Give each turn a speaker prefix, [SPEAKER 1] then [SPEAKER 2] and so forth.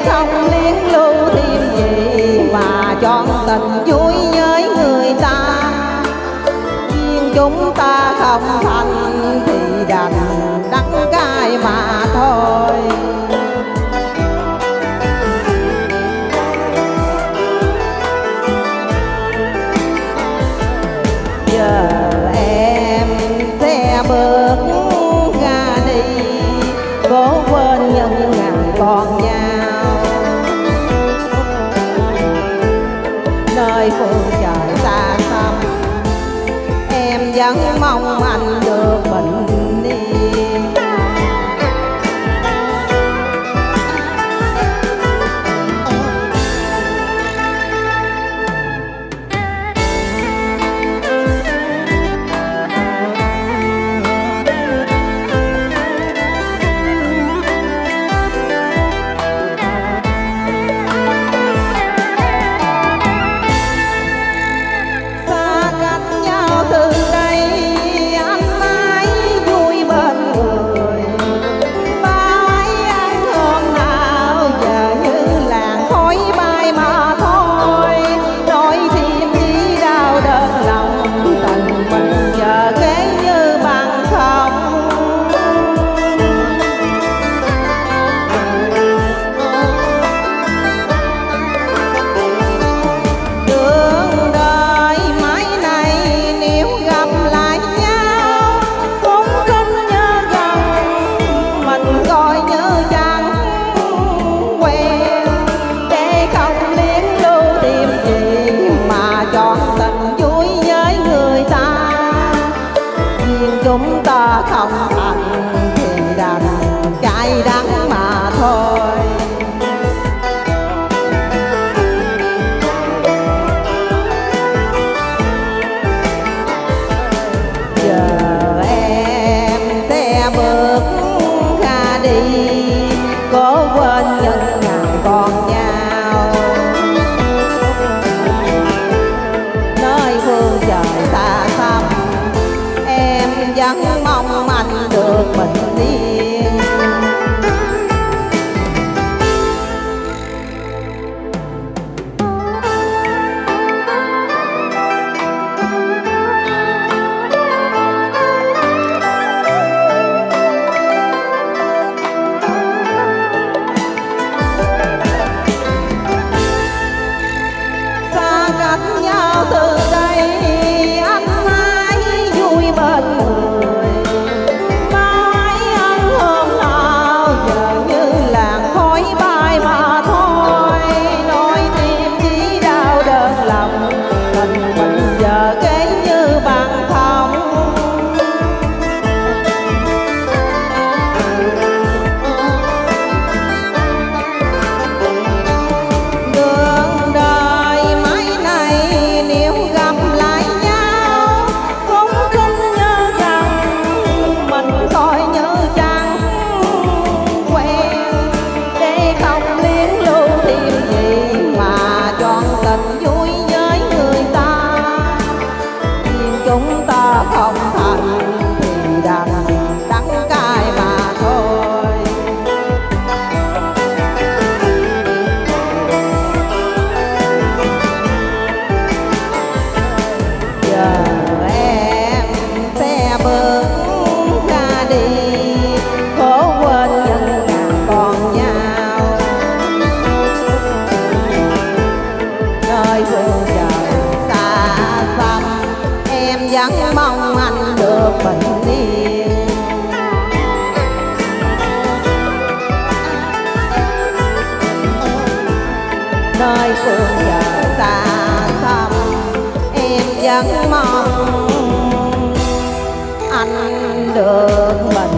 [SPEAKER 1] không liên lưu thêm gì mà chọn tình vui với người ta. Duyên chúng ta không thành thì đành đắng cay mà thôi. Giờ em sẽ bước ra đi, cố quên những ngàn còn nhau. Nơi phương trời xa xăm, em vẫn mong anh được bình yên. Chúng ta không thành thì đành cay đắng mà thôi. Giờ em sẽ bước ra đi, cố quên những ngày còn nhau. Nơi phương trời xa xăm, em vẫn mong anh được bình yên. Xa cách nhau từ đây, anh hãy vui bên người. Mãi anh hôm nào giờ như làn khói bay mà thôi. Nói tim chỉ đau đớn lòng, mình giờ kể như bằng không. Đường đời mãi này nếu gặp lại nhau, cũng kính nhớ rằng mình coi như chẳng quen. Để không liên lưu thêm gì mà chọn tình vui với người ta. Nhưng chúng ta không thành thì đành đắng cay mà thôi. Giờ em sẽ bước ra đi, cố quên những ngàn còn nhau. Nơi phương trời xa xăm, em vẫn mong anh được bình yên. Nơi phương trời xa xăm, em vẫn mong anh được bình